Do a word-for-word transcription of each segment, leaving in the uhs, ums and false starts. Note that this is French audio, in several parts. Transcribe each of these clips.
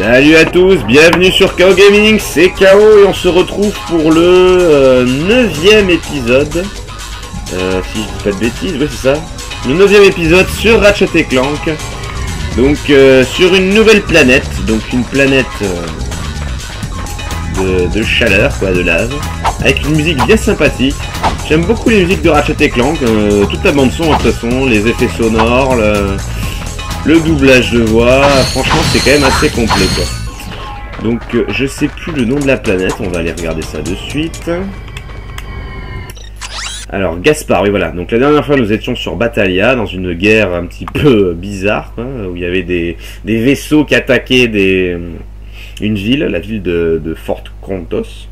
Salut à tous, bienvenue sur K O Gaming, c'est K O et on se retrouve pour le euh, neuvième épisode. Euh, si je dis pas de bêtises, oui c'est ça. Le neuvième épisode sur Ratchet et Clank. Donc euh, sur une nouvelle planète, donc une planète euh, de, de chaleur, quoi, de lave, avec une musique bien sympathique. J'aime beaucoup les musiques de Ratchet et Clank, euh, toute la bande son de toute façon, les effets sonores, le... Le doublage de voix, franchement c'est quand même assez complet quoi. Donc euh, je sais plus le nom de la planète, on va aller regarder ça de suite. Alors Gaspard, oui voilà, donc la dernière fois nous étions sur Batalia, dans une guerre un petit peu bizarre, quoi, où il y avait des, des vaisseaux qui attaquaient des, une ville, la ville de, de Fort Krontos.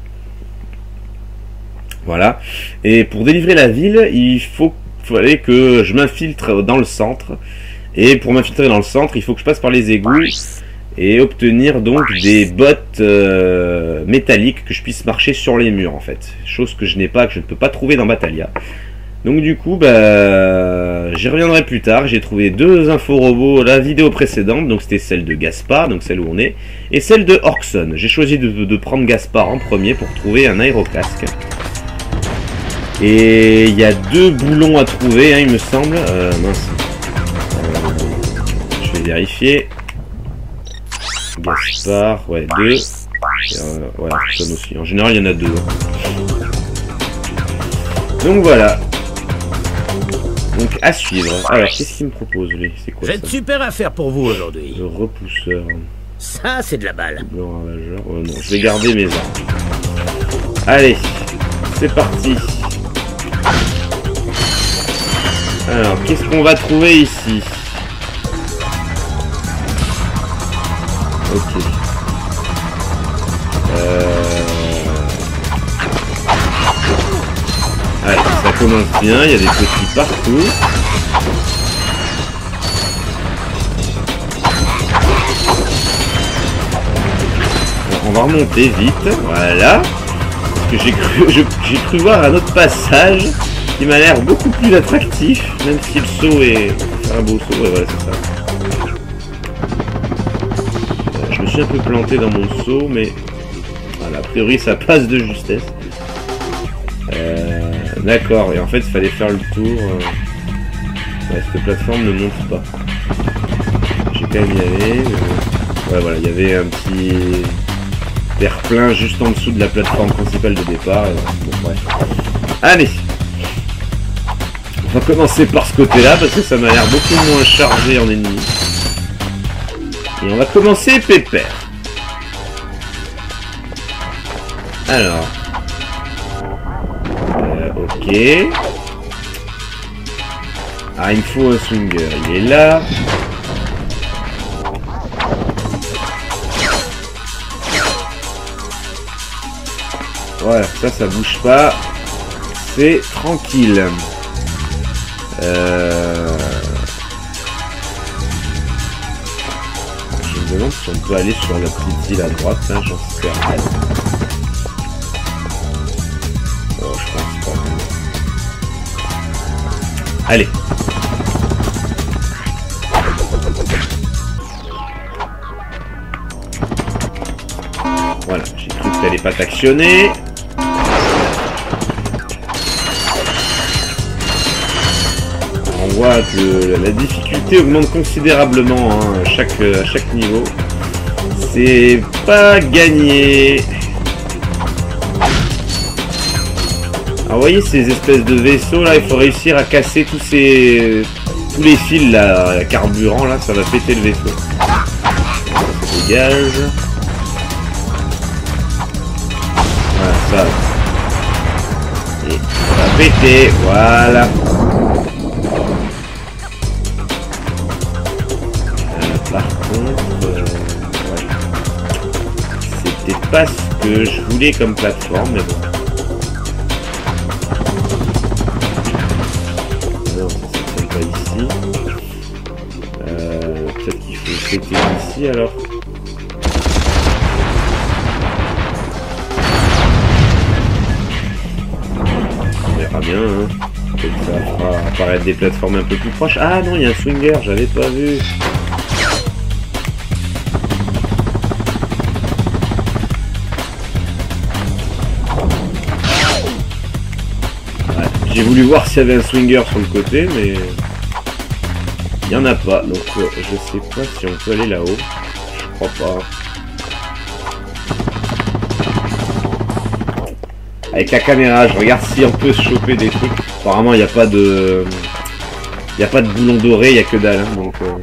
Voilà, et pour délivrer la ville, il faut, fallait que je m'infiltre dans le centre. Et pour m'infiltrer dans le centre, il faut que je passe par les égouts et obtenir donc des bottes euh, métalliques que je puisse marcher sur les murs en fait. Chose que je n'ai pas, que je ne peux pas trouver dans Batalia. Donc du coup, bah, j'y reviendrai plus tard. J'ai trouvé deux inforobots la vidéo précédente, donc c'était celle de Gaspard, donc celle où on est, et celle de Orkson. J'ai choisi de, de prendre Gaspard en premier pour trouver un aérocasque. Et il y a deux boulons à trouver, hein, il me semble. Euh, mince. Je vais vérifier. Gaspard, ouais, deux. Et, euh, ouais, Orkson aussi. En général, il y en a deux. Donc voilà. Donc à suivre. Alors, qu'est-ce qu'il me propose, lui? C'est quoi ça? J'ai de super affaires pour vous aujourd'hui. Le repousseur. Ça, c'est de la balle. Blanc ravageur. Oh, non, je vais garder mes armes. Allez, c'est parti. Alors, qu'est-ce qu'on va trouver ici? Ok. Euh... Allez, ça commence bien, il y a des petits partout. Alors, on va remonter vite, voilà. Parce que j'ai cru, j'ai cru voir un autre passage qui m'a l'air beaucoup plus attractif, même si le saut est un beau saut, ouais, voilà, c'est ça. Je me suis un peu planté dans mon saut, mais voilà, a priori ça passe de justesse. Euh, D'accord, et en fait il fallait faire le tour. Euh... Ouais, cette plateforme ne monte pas. J'ai quand même y aller. Mais... Ouais, voilà, il y avait un petit terre-plein juste en dessous de la plateforme principale de départ. Et bon, bref. Allez, on va commencer par ce côté-là parce que ça m'a l'air beaucoup moins chargé en ennemis. Et on va commencer pépère. Alors. Euh, ok. Ah, il me faut un swinger. Il est là. Voilà, ça, ça bouge pas. C'est tranquille. Euh... Je me demande si on peut aller sur la petite île à droite, hein, j'en sais rien. Oh, je pense pas. Allez. Voilà, j'ai cru que t'allais pas t'actionner. On voit que la difficulté augmente considérablement hein, à, chaque, à chaque niveau. C'est pas gagné. Alors vous voyez ces espèces de vaisseaux là, il faut réussir à casser tous ces tous les fils là, carburant là, ça va péter le vaisseau. Ça dégage. Voilà ça. Et ça va péter, voilà. Par contre, euh, ouais. C'était pas ce que je voulais comme plateforme, mais bon. Non, c'est pas ici. Euh, Peut-être qu'il faut péter ici alors. On verra bien, hein. Peut-être que ça fera apparaître des plateformes un peu plus proches. Ah non, il y a un swinger, j'avais pas vu. J'ai voulu voir s'il y avait un swinger sur le côté, mais il n'y en a pas. Donc euh, je sais pas si on peut aller là-haut. Je crois pas. Avec la caméra, je regarde si on peut se choper des trucs. Apparemment, il n'y a pas de... Il n'y a pas de boulon doré, il n'y a que dalle. Hein, donc, euh...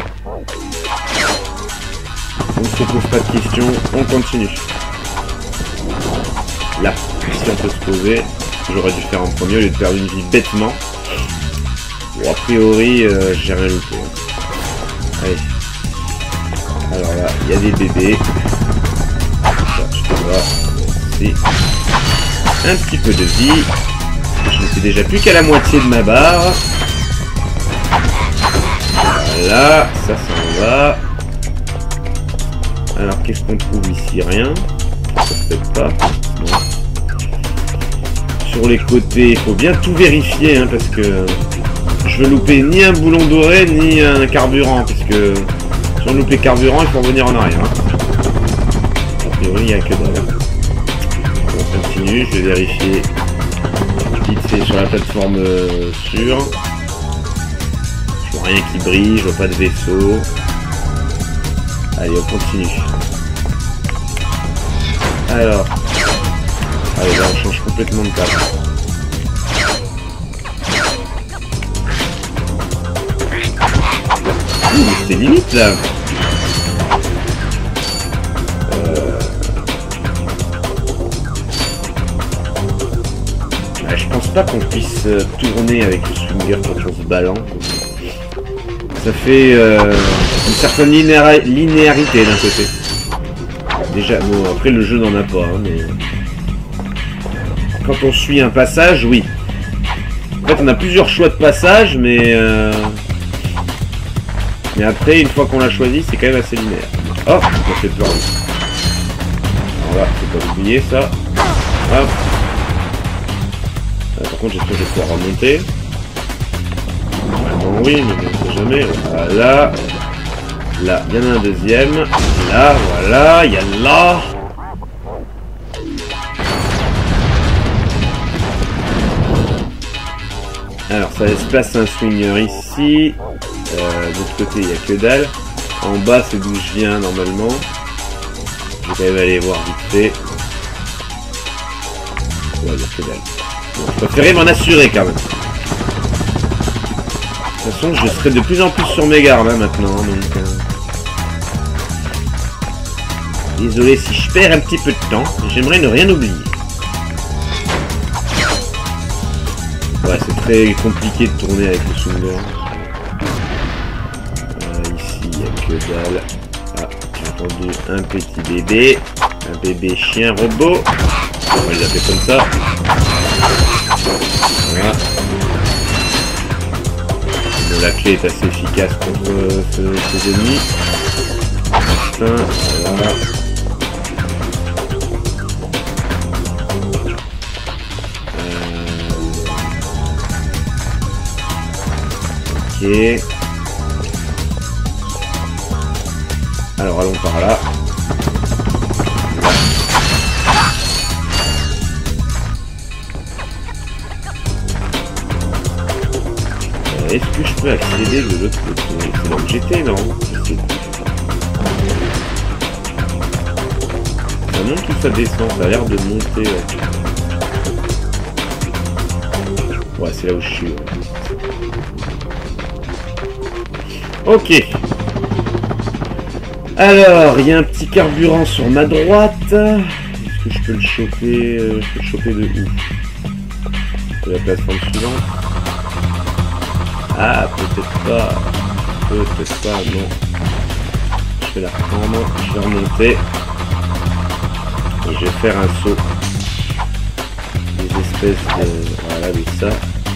on ne se pose pas de questions, on continue. Là, si on peut se poser, j'aurais dû faire en premier au lieu de perdre une vie bêtement. Bon, a priori, euh, j'ai rien loupé. Allez. Alors là, il y a des bébés. Ça, je te vois. Si. Un petit peu de vie. Je ne suis déjà plus qu'à la moitié de ma barre. Voilà, ça s'en va. Alors qu'est-ce qu'on trouve ici? Rien. Peut-être pas. Non. Sur les côtés, il faut bien tout vérifier hein, parce que je veux louper ni un boulon doré ni un carburant. Parce que si on loupe les carburants, il faut revenir en arrière. Hein. A priori, il n'y a que dalle. On continue, je vais vérifier vite fait sur la plateforme euh, sûre. Je vois rien qui brille, je vois pas de vaisseau. Allez, on continue. Alors. Allez, là on change complètement de table. Ouh, c'était limite là. Euh... Ouais, je pense pas qu'on puisse tourner avec le swinger quand on se balance. Ça fait euh, une certaine linéa linéarité d'un côté. Déjà, bon, après le jeu n'en a pas, hein, mais quand on suit un passage, oui. En fait, on a plusieurs choix de passage, mais euh... mais après, une fois qu'on l'a choisi, c'est quand même assez linéaire. Oh, ça fait peur. Alors là, faut pas oublier ça. Hop. Euh, par contre, j'espère que je vais pouvoir remonter. Normalement, oui, mais on ne sait jamais. Voilà. Là, il y en a un deuxième. Là, voilà, il y a là. Alors, ça laisse place à un swinger ici. Euh, de l'autre côté, il n'y a que dalle. En bas, c'est d'où je viens normalement. Je vais quand même aller voir vite fait. Ouais, il n'y a que dalle. Bon, je préférais m'en assurer quand même. De toute façon, je serai de plus en plus sur mes gardes hein, maintenant. Donc, euh... désolé si je perds un petit peu de temps. J'aimerais ne rien oublier. Ouais, c'est très compliqué de tourner avec le swinger. Euh, ici, il n'y a que dalle. Ah, j'ai entendu un petit bébé. Un bébé chien robot. On va les appeler comme ça. Voilà. Bon, la clé est assez efficace contre euh, ce, ces ennemis. Enfin, voilà. Ok. Alors allons par là. Euh, Est-ce que je peux accéder de l'autre côté? C'est là où j'étais, non? Ça monte ou ça descend? Ça a l'air de monter. Ouais, ouais c'est là où je suis. Ouais. Ok. Alors, il y a un petit carburant sur ma droite. Est-ce que je peux le choper? euh, Je peux le choper de où? De la plateforme suivante? Ah, peut-être pas. Peut-être pas, non. Je vais la reprendre. Je vais remonter. Et je vais faire un saut. Des espèces de... Voilà, avec ça.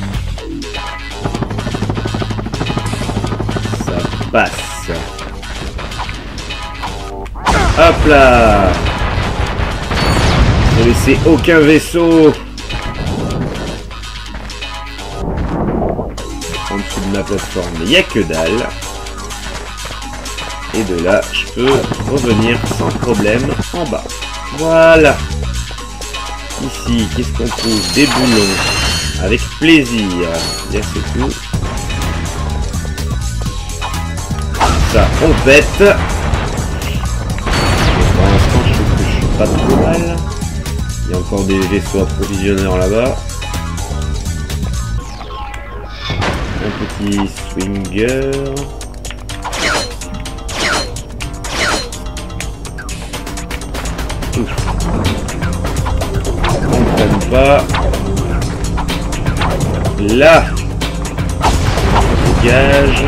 Passe. Hop là. Ne laissez aucun vaisseau en dessous de ma plateforme. Il n'y a que dalle. Et de là, je peux revenir sans problème en bas. Voilà. Ici, qu'est-ce qu'on trouve? Des boulons. Avec plaisir. Yes, c'est tout. Ça, on pète. Pour l'instant, je trouve que je suis pas trop mal. Il y a encore des vaisseaux approvisionneurs là-bas. Un petit swinger. Ouf. On ne prenne pas. Là. Dégage.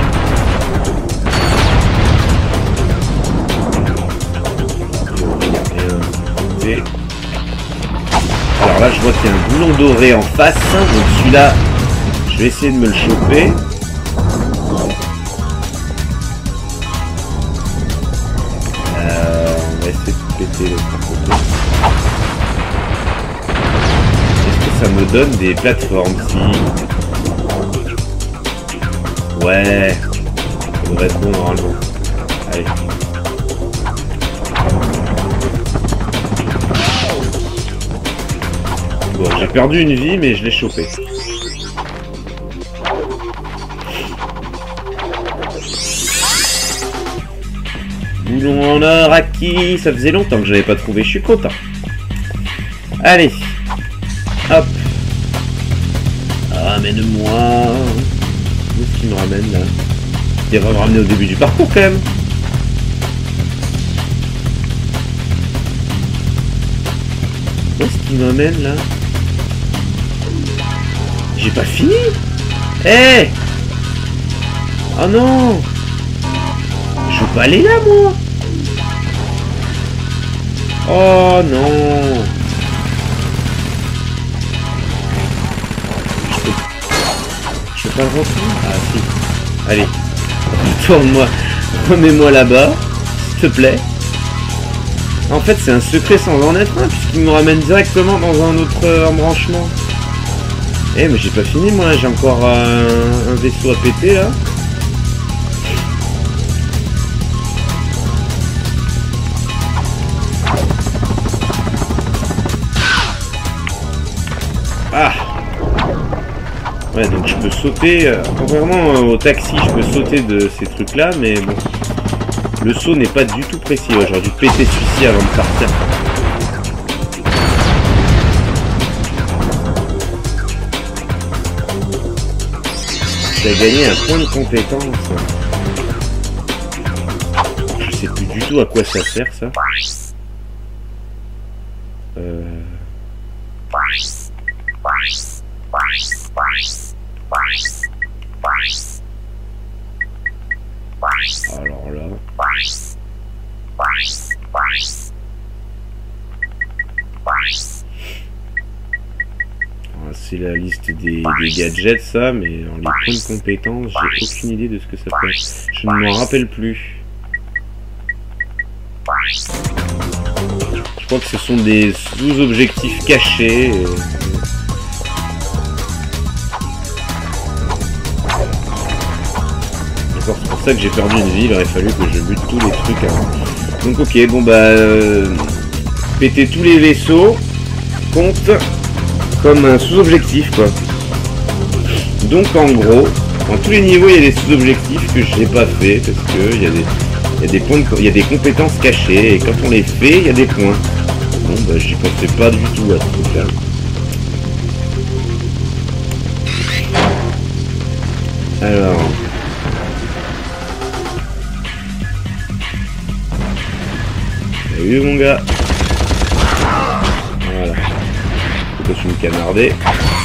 Alors là, je vois qu'il y a un boulon doré en face. Donc celui-là, je vais essayer de me le choper. Euh, on va essayer de péter l'autre côté. Est-ce que ça me donne des plateformes? Si. Ouais. Ça devrait être bon normalement. Allez. Bon, j'ai perdu une vie, mais je l'ai chopé. Boulon en or acquis. Ça faisait longtemps que je n'avais pas trouvé, je suis content. Allez. Hop. Ramène-moi. Où est-ce qu'il me ramène là? Il va me ramener au début du parcours quand même. Où est-ce qu'il m'emmène là? J'ai pas fini. Eh hey. Oh non. Je veux pas aller là moi. Oh non. Je peux, je peux pas le rentrer. Ah si. Allez. Tourne-moi. Remets-moi là-bas. S'il te plaît. En fait c'est un secret sans en être un puisqu'il me ramène directement dans un autre embranchement. Eh mais j'ai pas fini moi, j'ai encore un, un vaisseau à péter là. Ah. Ouais donc je peux sauter, euh, contrairement au taxi je peux sauter de ces trucs là mais bon. Le saut n'est pas du tout précis, ouais, j'aurais dû péter celui-ci avant de partir. J'ai gagné un point de compétence. Je sais plus du tout à quoi ça sert ça. Euh... Alors là... C'est la liste des, des gadgets ça, mais en les points de compétence, j'ai aucune idée de ce que ça fait. Je ne m'en rappelle plus. Je crois que ce sont des sous-objectifs cachés. Et... D'accord, c'est pour ça que j'ai perdu une vie, il aurait fallu que je bute tous les trucs avant. Donc ok, bon bah... Euh, péter tous les vaisseaux compte comme un sous-objectif quoi. Donc en gros, dans tous les niveaux il y a des sous-objectifs que j'ai pas fait parce que il y a des... Il y a des points de... il y a des compétences cachées et quand on les fait, il y a des points. Bon bah j'y pensais pas du tout à ce truc-là. Alors... Salut mon gars. Voilà. Pourquoi tu me canardais?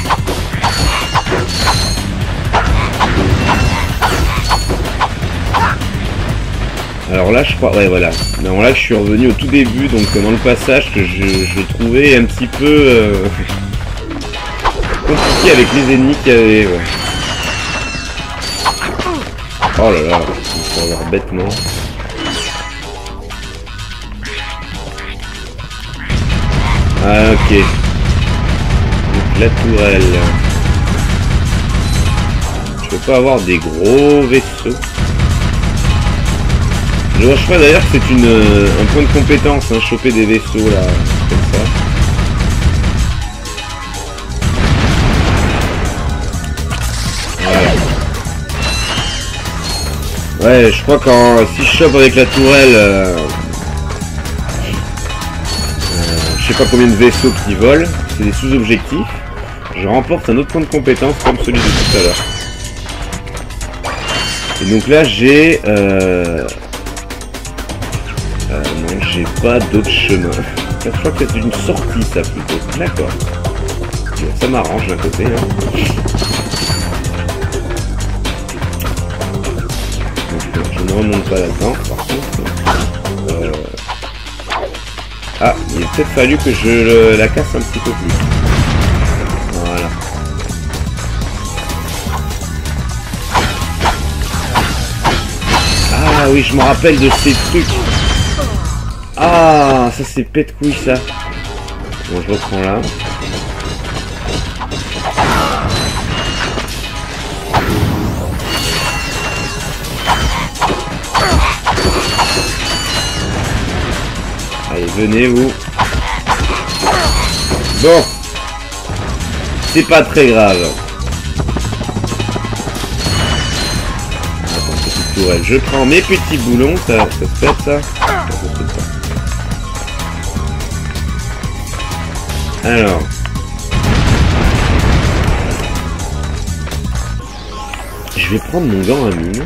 Alors là je crois, ouais voilà, non là je suis revenu au tout début, donc dans le passage que je, je trouvais un petit peu euh, compliqué avec les ennemis qu'il y avait, ouais. Oh là là, il faut avoir bêtement. Ah ok, donc la tourelle. Je peux pas avoir des gros vaisseaux. Je vois pas d'ailleurs que c'est une un point de compétence, hein, choper des vaisseaux là, comme ça. Ouais, je crois qu'en si je chope avec la tourelle, euh, euh, je sais pas combien de vaisseaux qui volent, c'est des sous-objectifs, je remporte un autre point de compétence comme celui de tout à l'heure. Et donc là j'ai... Euh... Euh, non, j'ai pas d'autre chemin. Je crois que c'est une sortie ça plutôt. D'accord. Ça m'arrange d'un côté. Hein. Donc, je ne remonte pas là-dedans par contre. Euh... Ah, il a peut-être fallu que je le, la casse un petit peu plus. Voilà. Ah oui, je me rappelle de ces trucs. Ah, ça c'est pète couille ça. Bon, je reprends là. Allez, venez vous. Bon. C'est pas très grave. Attends, petite tourelle. Je prends mes petits boulons. Ça, ça se pète ça. Alors. Je vais prendre mon gant à mine.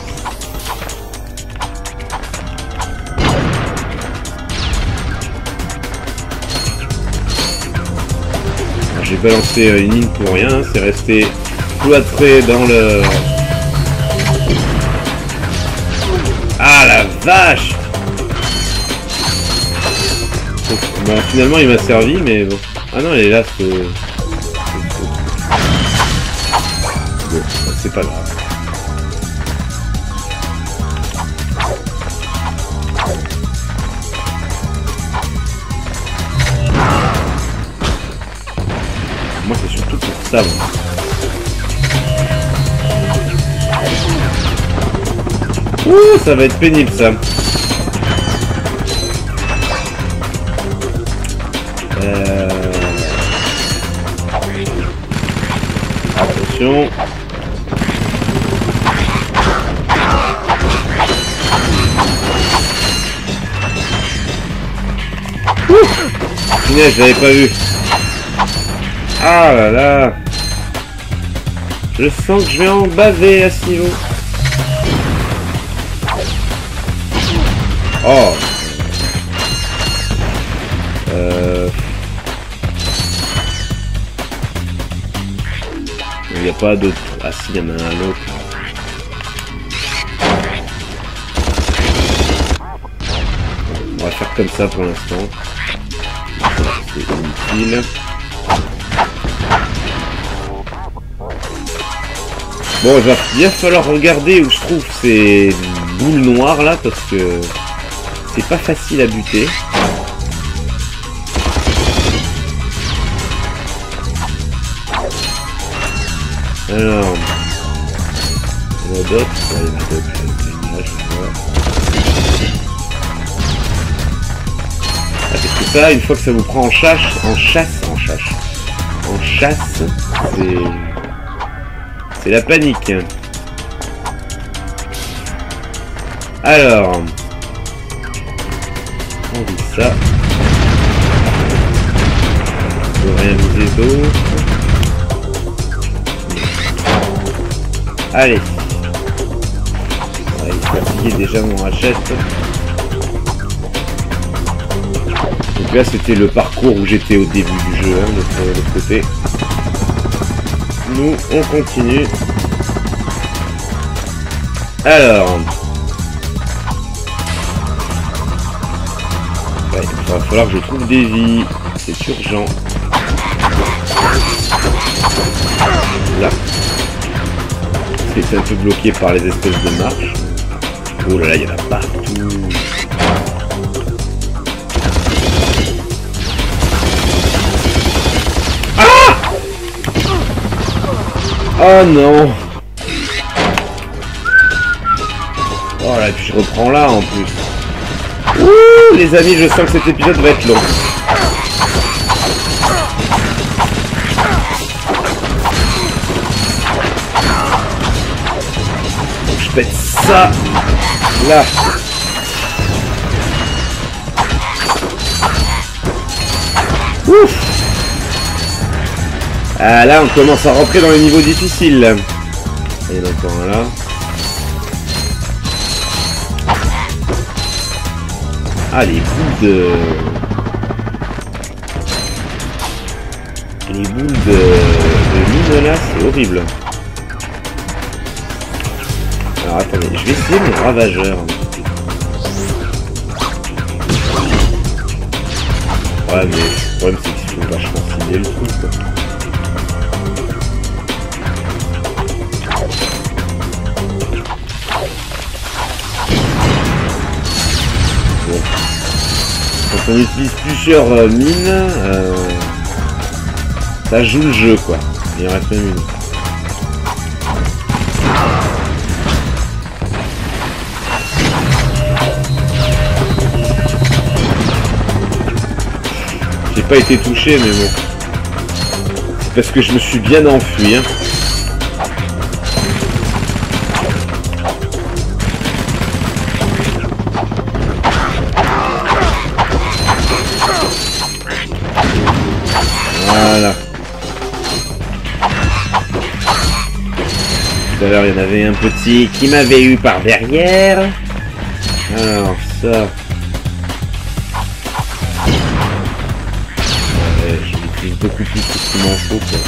J'ai balancé une ligne pour rien, c'est resté cloîtré dans le... Ah la vache! Bon, finalement il m'a servi, mais bon. Ah non, elle est là, ce... Bon, c'est pas grave. Moi c'est surtout pour ça. Bon. Ouh, ça va être pénible ça. Euh... Attention. Ouh, punaise, je l'avais pas vu. Ah là là. Je sens que je vais en baver à ce niveau. Oh. Euh... Il n'y a pas d'autre. Ah si, il y en a un autre. On va faire comme ça pour l'instant. C'est inutile. Bon, il va bien falloir regarder où je trouve ces boules noires là, parce que c'est pas facile à buter. Alors, il y en a d'autres. Ouais, il y en a d'autres. Là, je vois. Ah, parce que ça, une fois que ça vous prend en chasse, en chasse, en chasse, en chasse, c'est... C'est la panique. Alors, on dit ça. Je peux rien viser d'autre. Allez. Ouais, il est fatigué déjà mon rachette. Donc là c'était le parcours où j'étais au début du jeu, hein, de l'autre côté. Nous, on continue. Alors. Ouais, il va falloir que je trouve des vies. C'est urgent. Là. C'est un peu bloqué par les espèces de marches. Oh là là, il y en a partout. Oh non. Oh là, et puis je reprends là en plus. Ouh, les amis, je sens que cet épisode va être long. je pète ça là. Ouf. Ah là on commence à rentrer dans les niveaux difficiles. Il y en a encore un là. Ah les boules de... Les boules de, de mine là c'est horrible. Alors attendez, je vais essayer mon ravageur. Ouais mais le problème c'est qu'il faut vachement cibler le truc quoi. Bon. Quand on utilise plusieurs euh, mines, euh, ça joue le jeu quoi. Il en reste même une. J'ai pas été touché mais bon. C'est parce que je me suis bien enfui hein. Voilà. Tout à l'heure il y en avait un petit qui m'avait eu par derrière. Alors ça. Beaucoup plus que ce qu'il m'en faut quoi.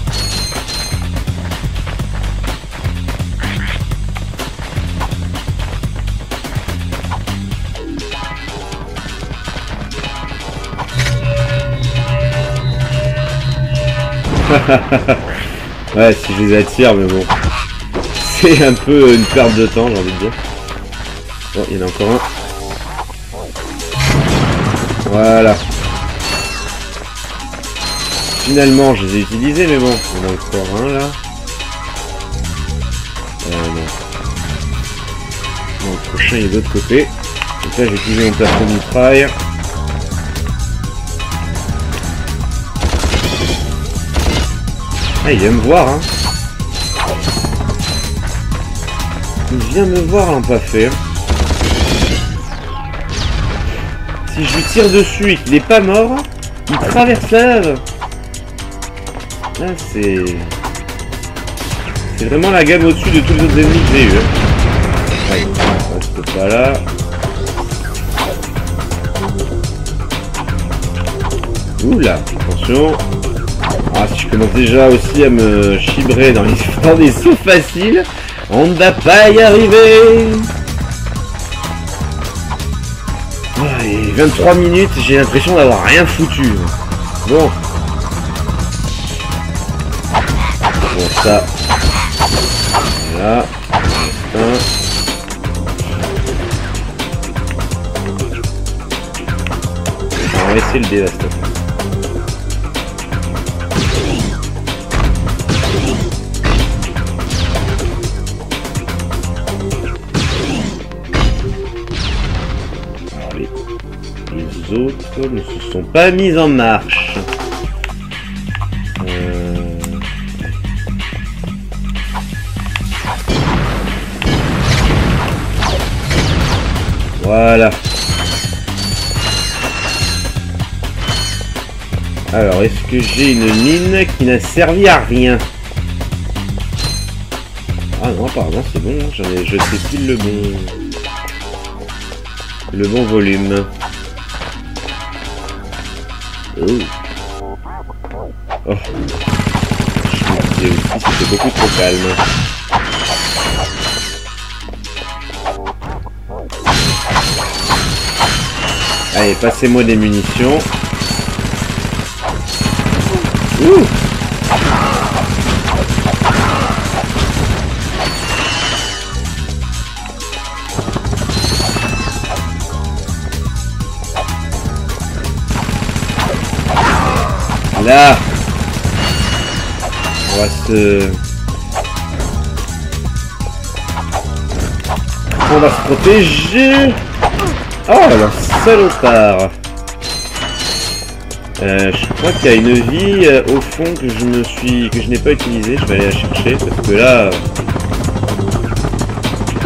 Ouais si je les attire mais bon. C'est un peu une perte de temps j'ai envie de dire. Oh il y en a encore un. Voilà. Finalement, je les ai utilisés, mais bon, il y en a encore un là. Euh, non. Non, le prochain il est de l'autre côté. Donc là, j'ai utilisé mon plafond de mitraille. Ah, il vient me voir, hein. Il vient me voir, l'empafé. Si je lui tire dessus et qu'il n'est pas mort, il traverse la lave. Là c'est... C'est vraiment la gamme au-dessus de tous les autres ennemis que j'ai eu. Allez, on reste pas là. Oula, attention. Ah, si je commence déjà aussi à me chibrer dans les, dans des sauts faciles, on ne va pas y arriver. Ah, et vingt-trois minutes, j'ai l'impression d'avoir rien foutu. Bon. Bon ça, voilà, un. On va essayer le dévastateur. Alors, les, les autres ne se sont pas mis en marche. Voilà. Alors, est-ce que j'ai une mine qui n'a servi à rien? Ah non, apparemment c'est bon, j'en ai jeté pile le bon... le bon volume. Oh. Oh. Je me disais aussi c'était beaucoup trop calme. Allez, passez-moi des munitions. Ouh. Là, on va se... On va se protéger. Oh, alors salopard. Euh, je crois qu'il y a une vie euh, au fond que je me suis, que je n'ai pas utilisée. Je vais aller la chercher parce que là,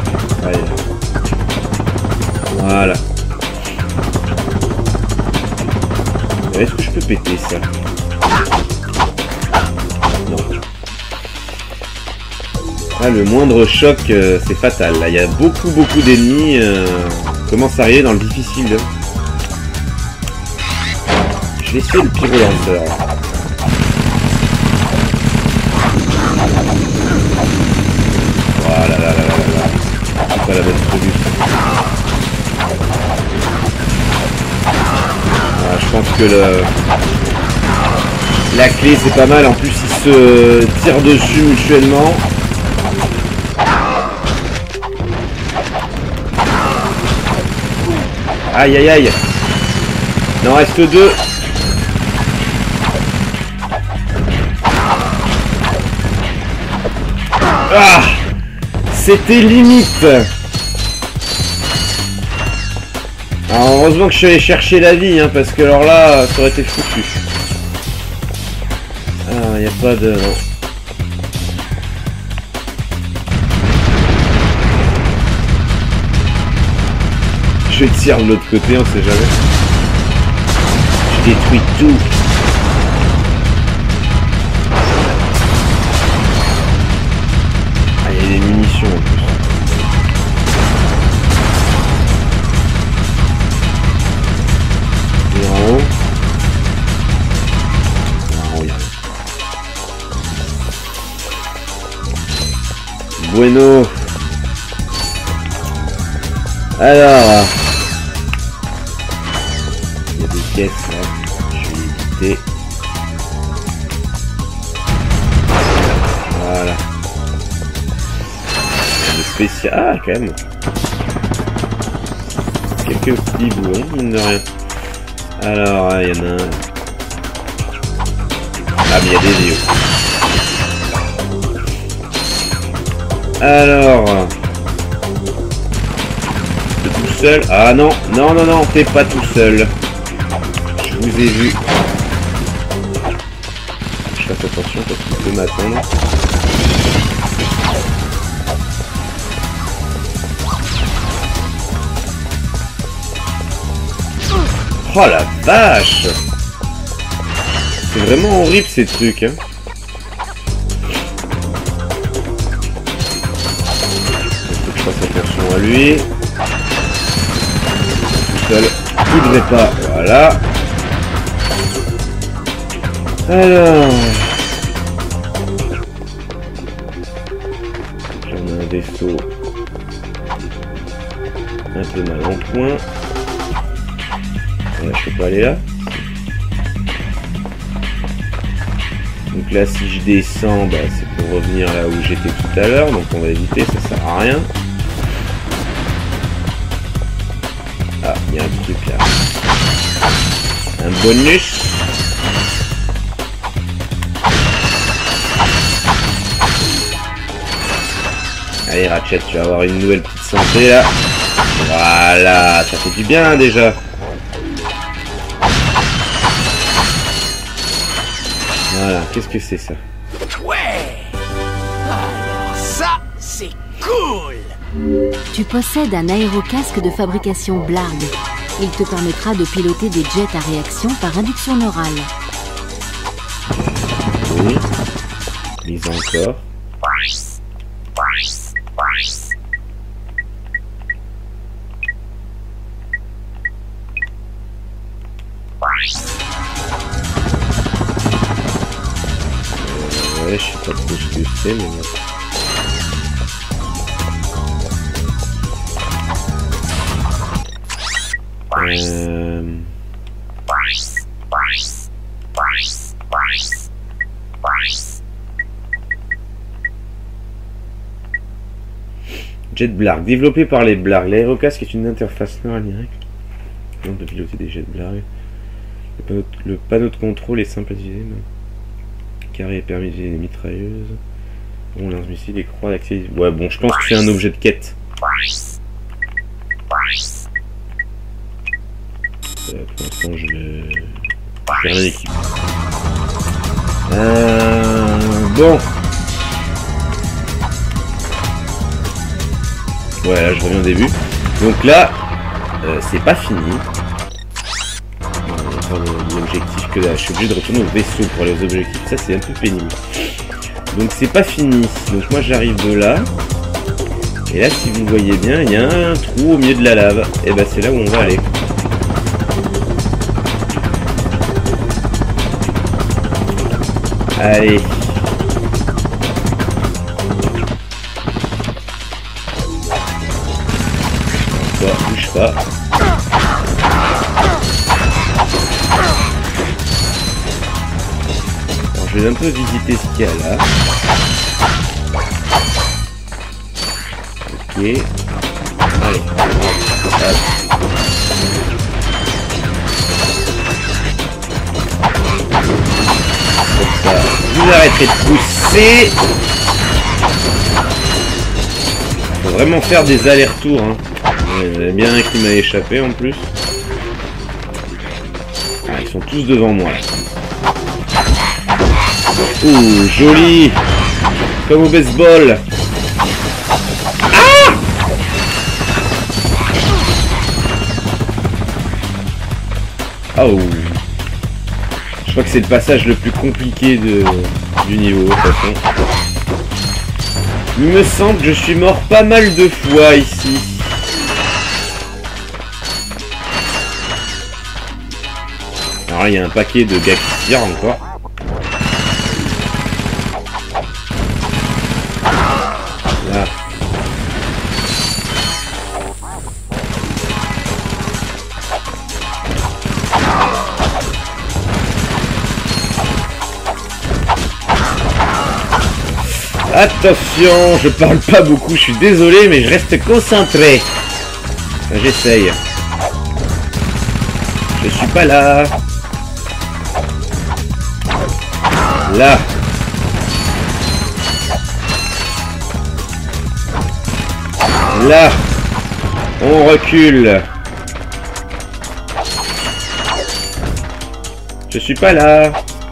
mitraille. Voilà. Est-ce que je peux péter ça? Non. Ah, le moindre choc, euh, c'est fatal. Là, il y a beaucoup, beaucoup d'ennemis. Euh, commence à arriver dans le difficile. Je vais essayer le pyro-lanceur. Voilà, là, là, là, là, là. C'est pas la bonne solution. Ah, je pense que le... la clé, c'est pas mal. En plus, ils se tirent dessus mutuellement. Aïe, aïe, aïe. Il en reste deux. Ah, c'était limite. Alors, heureusement que je suis allé chercher la vie, hein, parce que alors là, ça aurait été foutu. Ah, il n'y a pas de... Non. Je tire de l'autre côté, on sait jamais. Je détruis tout. Ah, il y a des munitions en plus. Et en haut. En haut, il y a rien. Bueno. Alors. Il y a des caisses là. Je vais éviter. Voilà. Spécial. Ah, quand même. Quelques petits boulons, mine de rien. Alors, il y en a un. Ah, mais il y a des yeux. Alors. T'es tout seul? Ah non, non, non, non, t'es pas tout seul. Je vous ai vu. Je fasse attention parce qu'il peut m'attendre. Oh la vache! C'est vraiment horrible ces trucs, hein. Faut que je fasse attention à lui. Tout seul, il devrait pas. Voilà. Alors. J'en ai un vaisseau. Un peu mal en point. Voilà, je peux pas aller là. Donc là, si je descends, bah, c'est pour revenir là où j'étais tout à l'heure. Donc on va éviter, ça sert à rien. Ah, il y a un truc là. Un bonus. Allez Ratchet, tu vas avoir une nouvelle petite santé là. Voilà, ça fait du bien déjà. Voilà, qu'est-ce que c'est ça? Ouais. Alors ça, c'est cool. Tu possèdes un aérocasque de fabrication Blarg. Il te permettra de piloter des jets à réaction par induction neurale. Oui. Mais encore. Euh, ouais, je sais pas trop ce que c'est, mais bon. Euh... Jet Blarg, développé par les Blarg. L'aérocasque est une interface neurale directe de piloter des jets Blarg. Le panneau, le panneau de contrôle est simple à utiliser. Carré permet d'utiliser des mitrailleuses. On lance missile et croix d'accès. Ouais, bon, je pense que c'est un objet de quête. Euh, pour l'instant, je vais. Je vais rien équiper. Euh. Bon. Voilà, je reviens au début. Donc là, euh, c'est pas fini. L'objectif que là, je suis obligé de retourner au vaisseau pour aller aux objectifs. Ça, c'est un peu pénible. Donc c'est pas fini. Donc moi, j'arrive de là. Et là, si vous voyez bien, il y a un trou au milieu de la lave. Et ben c'est là où on va aller. Allez. Toi, bouge pas. Alors, je vais un peu visiter ce qu'il y a là. Ok. Allez. Hop. Comme ça. Vous arrêtez de pousser. Faut vraiment faire des allers-retours. Hein. Il y en a bien un qui m'a échappé en plus. Ah, ils sont tous devant moi. Ouh, joli. Comme au baseball. Ah! Oh. Je crois que c'est le passage le plus compliqué de, du niveau, de toute façon. Il me semble que je suis mort pas mal de fois ici. Alors là, il y a un paquet de gars qui tirent encore. Là. Attention, je parle pas beaucoup, je suis désolé, mais je reste concentré. J'essaye. Je suis pas là. Là. Là. On recule. Je suis pas là.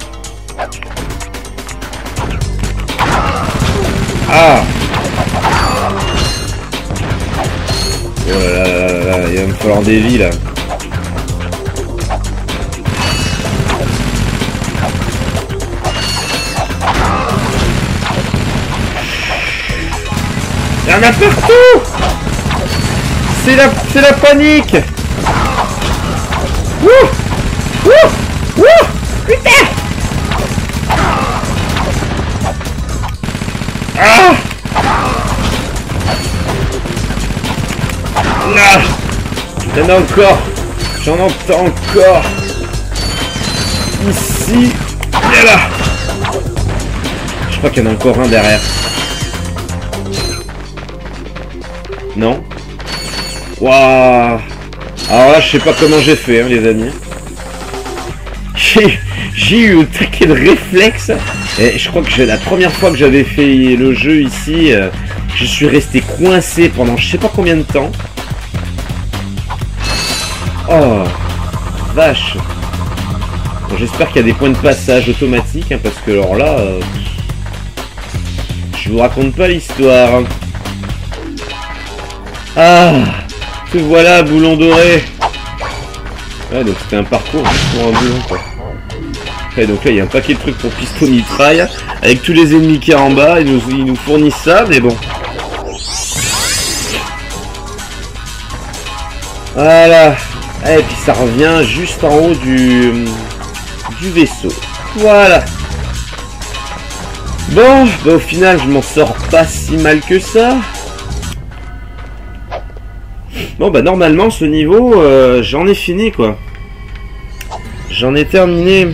Ah. Oh là là là là, il va me falloir des vies là. Il y en a partout. C'est la, c'est la panique. Wouh. Wouh. Wouh. Putain. Ah. Là. Il y en a encore. J'en entends encore. Ici. Et là. Je crois qu'il y en a encore un derrière. Non. Waouh. Alors là, je sais pas comment j'ai fait, hein, les amis. J'ai eu un taquet de réflexe. Et je crois que la première fois que j'avais fait le jeu ici, euh, je suis resté coincé pendant je sais pas combien de temps. Oh, vache. Bon, j'espère qu'il y a des points de passage automatiques, hein, parce que alors là, euh, je vous raconte pas l'histoire. Ah, te voilà, boulon doré. Ouais, donc c'était un parcours pour un boulon, quoi. Et donc là, il y a un paquet de trucs pour piston mitraille. Avec tous les ennemis qui sont en bas, ils nous, ils nous fournissent ça, mais bon. Voilà. Et puis ça revient juste en haut du, du vaisseau. Voilà. Bon, bah au final, je m'en sors pas si mal que ça. Bon bah normalement ce niveau euh, j'en ai fini quoi. J'en ai terminé.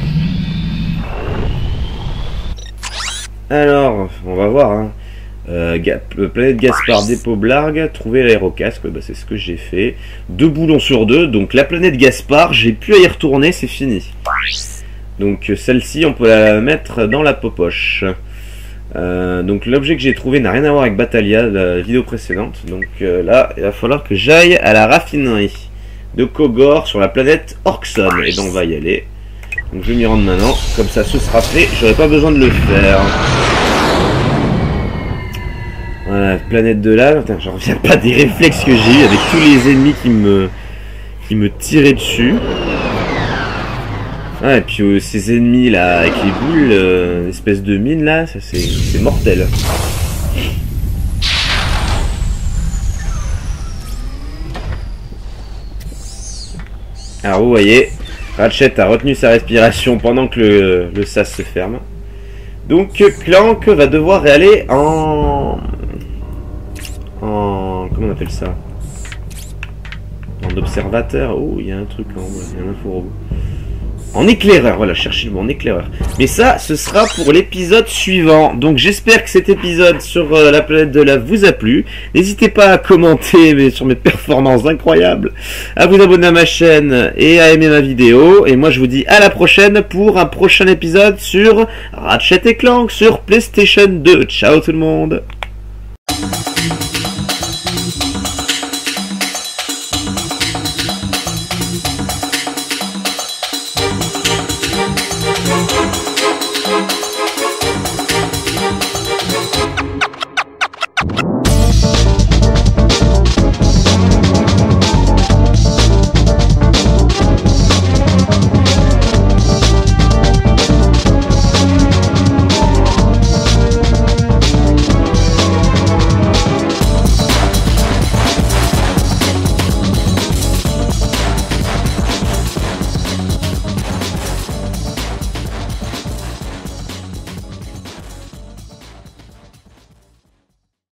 Alors on va voir hein. euh, Planète Gaspard, dépôt Blarg, trouver l'aérocasque, bah, c'est ce que j'ai fait. Deux boulons sur deux, donc la planète Gaspard, j'ai pu y retourner, c'est fini. Donc celle-ci on peut la mettre dans la popoche. Euh, donc l'objet que j'ai trouvé n'a rien à voir avec Batalia, la vidéo précédente. Donc euh, là, il va falloir que j'aille à la raffinerie de Kogor sur la planète Orkson. Et donc on va y aller. Donc je vais m'y rendre maintenant, comme ça ce sera fait, j'aurai pas besoin de le faire. Voilà, planète de lave. Putain, j'en reviens pas des réflexes que j'ai eu avec tous les ennemis qui me qui me tiraient dessus. Ah, et puis euh, ces ennemis là avec les boules, euh, espèce de mine là, ça c'est c'est mortel. Alors vous voyez, Ratchet a retenu sa respiration pendant que le, le sas se ferme. Donc Clank va devoir aller en... en... comment on appelle ça? En observateur. Oh, il y a un truc en haut, il y a un info-robot. En éclaireur, voilà, cherchez le mot, en éclaireur. Mais ça, ce sera pour l'épisode suivant. Donc j'espère que cet épisode sur euh, la planète de lave vous a plu. N'hésitez pas à commenter mais, sur mes performances incroyables, à vous abonner à ma chaîne et à aimer ma vidéo. Et moi je vous dis à la prochaine pour un prochain épisode sur Ratchet et Clank sur PlayStation deux. Ciao tout le monde.